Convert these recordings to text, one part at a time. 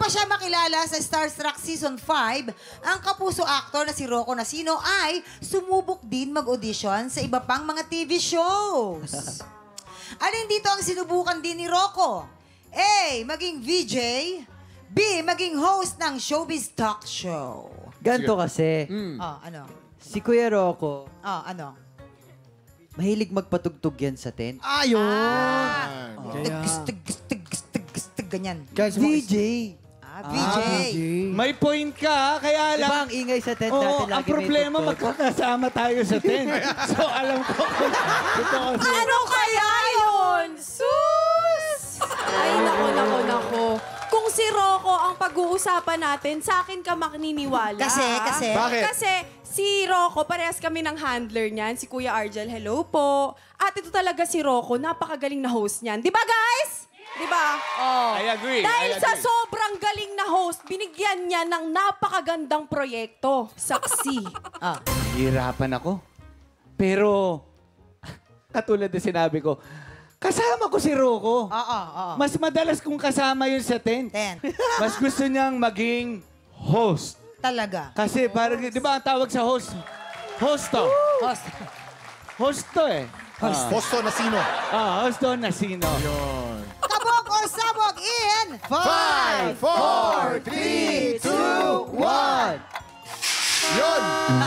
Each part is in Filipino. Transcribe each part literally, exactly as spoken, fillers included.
pa siya makilala sa Starstruck Season five, ang kapuso actor na si Rocco Nacino ay sumubok din mag-audition sa iba pang mga T V shows. Alin dito ang sinubukan din ni Rocco? A. Maging V J. B. Maging host ng showbiz talk show. Ganto kasi, Mm. Oh, ano? si Kuya Rocco, Oh, ano? mahilig magpatugtog yan sa tent. Ayun! Ah! Oh. Tig, tig, tig, tig, tig, ganyan. Guys, V J. Ah, V J. May point ka, kaya Di lang... ba ang ingay sa tent Oo, natin ang lagi problema, may tugtog? magkakasama tayo sa tent. So, alam ko kung ito kasi... Ano kaya yun? Sus! Ay, nako, nako, nako. Kung si Rocco ang pag-uusapan natin, sa akin ka makininiwala. Kasi, ha? kasi? Bakit? Kasi si Rocco, parehas kami ng handler niyan. Si Kuya Argel, hello po. At ito talaga si Rocco, napakagaling na host niyan. Di ba, guys? Di ba? Oh. I agree, Dahil I sa agree. sobrang galing na host, binigyan niya ng napakagandang proyekto. Saksi. Ah. Hirapan ako. Pero, katulad na sinabi ko, kasama ko si Rocco. Oo, oo. Mas madalas kong kasama yun sa tent. Tent. Mas gusto niyang maging host. Talaga. Kasi parang, di ba ang tawag sa host? Hosto. Host. Hosto eh. Host. Posto na sino? Ah, hosto na sino? Yun. Kabog or sabog in Five, four, three, two, one. Yun!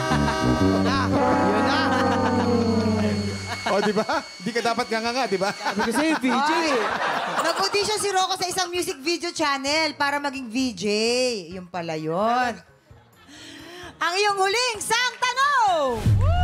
Yun na. O, di ba? Di ka dapat nga nga, di ba? Kasi V J. Nag-audition si Rocco sa isang music video channel para maging V J. Yung pala yun. Ang iyong huling sang tanong!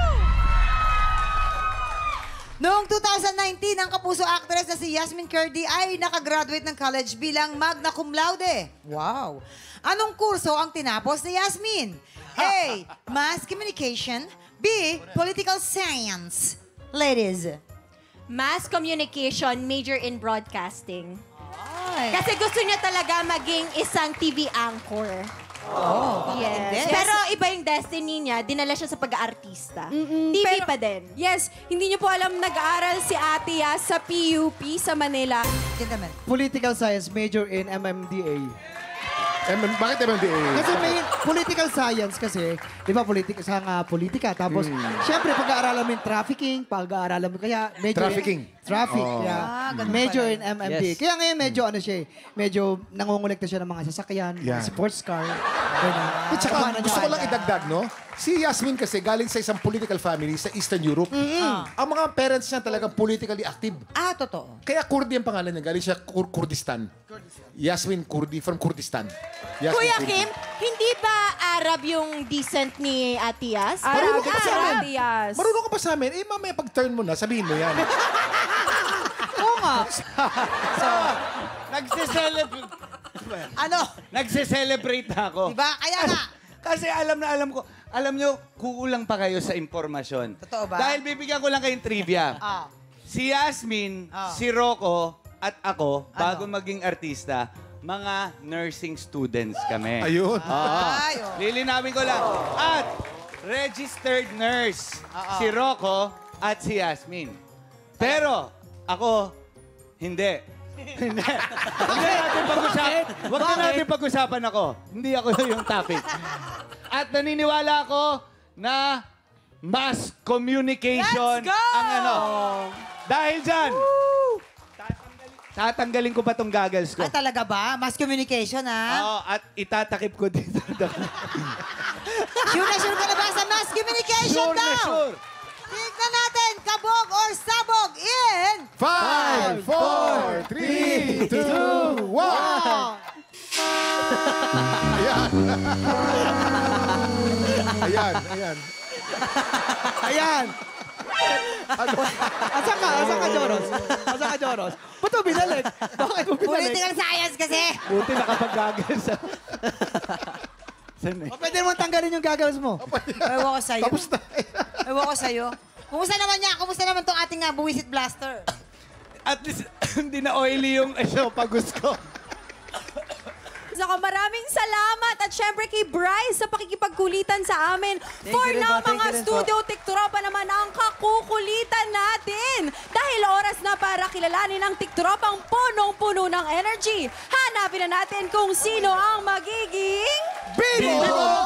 Noong two thousand nineteen, ang kapuso actress na si Yasmin Curdy ay nakagraduate ng college bilang magna cum laude. Wow! Anong kurso ang tinapos ni Yasmin? A. Mass Communication. B. Political Science. Ladies. Mass Communication, major in broadcasting. Ay. Kasi gusto niya talaga maging isang T V anchor. Oh, Yes. hindi. Pero iba yung destiny niya, dinala siya sa pag-aartista. T V pero- pa din. Yes, hindi niyo po alam, nag-aaral si Ate Yas sa P U P sa Manila. Gentlemen. Political Science major in M M D A. M M, bakit M M D A? Kasi may political science kasi, di ba, politika sa nga politika. Tapos, syempre, pag-aaralan mo yung trafficking, pag-aaralan mo, kaya major Trafficking. in... Traffic, Oh. yeah. Ah, ganun Major pala in M M D A. Yes. Kaya ngayon, medyo ano siya eh, medyo nangungulekta siya ng mga sasakyan, Yan. mga sports car. Ganun. At saka, Paano niya gusto ko lang kaya? idagdag, no? Si Yasmin kasi galing sa isang political family sa Eastern Europe. Ang mga parents niya talagang politically active. Ah, totoo. Kaya Kurdi ang pangalan niya. Galing siya Kur Kurdistan. Yasmin Kurdi from Kurdistan. Yasmin Kuya Kurdi. Kim, hindi ba Arab yung decent ni Atias? Marunong ka pa sa amin. Ate Yas. Marunong ka pa sa amin. Eh, mamaya pag turn mo na, sabihin mo yan. Oo nga. Nagse-celebrate. Ano? Nagse-celebrate ako. Diba? Kaya nga. Kasi alam na alam ko, alam nyo, kukulang pa kayo sa impormasyon. Totoo ba? Dahil bibigyan ko lang kayong trivia. Ah. Si Yasmin, Ah. si Rocco, at ako, Ano? bago maging artista, mga nursing students kami. Ayun. Ay, oh. Lilinawin ko lang. At registered nurse, Ah, ah. si Rocco at si Yasmin. Pero, ako, hindi. Hindi. Huwag na natin pag-usapan. Huwag na natin pag-usapan ako. Hindi ako yung topic. At naniniwala ako na mass communication Let's go! ang ano. Dahil dyan, tatanggalin, tatanggalin ko pa tong goggles ko. Ah, talaga ba? Mass communication, ha? Oo, at itatakip ko dito. Sure na sure ka na ba sa mass communication Sure na daw? sure. Tignan natin, kabog or sabog in... Five, four, three, two, one. Ayan. ayan, ayan. Ayan! Asan ka? Asan ka, Joros? Asan ka, Joros? Ba't mo binalik? Bakit mo binalik? Political science kasi. Buti nakapag-goggles. Saan eh? O, pwede naman tanggalin yung gagawin mo. Ewan ko sa'yo. Tapos na. Ewan ko sa'yo. Kumusta naman niya? Kumusta naman tong ating uh, buwisit blaster? At least, hindi na oily yung esophagus ko. Saka maraming salamat at syempre kay Bryce sa pakikipagkulitan sa amin. Thank For you rin now, po, thank mga you rin studio tiktropa naman ang kakukulitan natin. Dahil oras na para kilalanin ang tiktropang punong-puno ng energy. Hanapin na natin kung sino ang magiging... Bibo!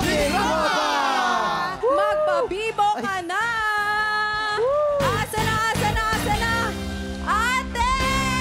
Magpabibo ka na! Asa na, asa na, asa na! Ate!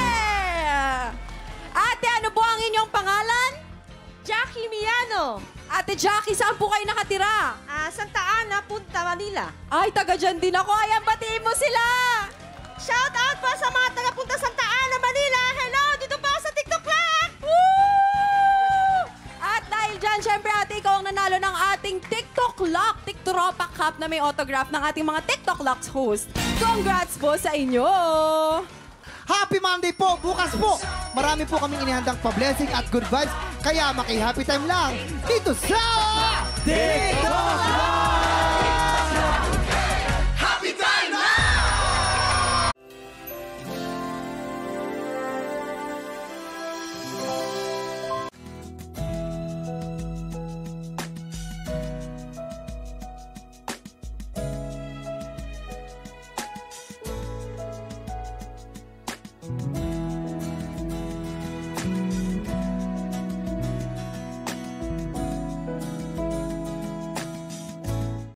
Ate, ano po ang inyong pangalan? Jackie Miano. Ate Jackie, saan po kayo nakatira? Ah, Santa Ana, Punta Manila. Ay, taga dyan din ako. Ayan, batiin mo sila! Shout out po sa mga taga-punta Santa Ana, Manila. Hello, dito pa ako sa TikTok Club. Woo! At dahil dyan, syempre ate, ikaw ang nanalo ng ating TikTok Lock, TikTropa Cup na may autograph ng ating mga TikTok Locks host. Congrats po sa inyo! Happy Monday po! Bukas po! Marami po kaming inihandang pa-blessing at good vibes. Kaya maki-happy time lang dito sa... TikTok!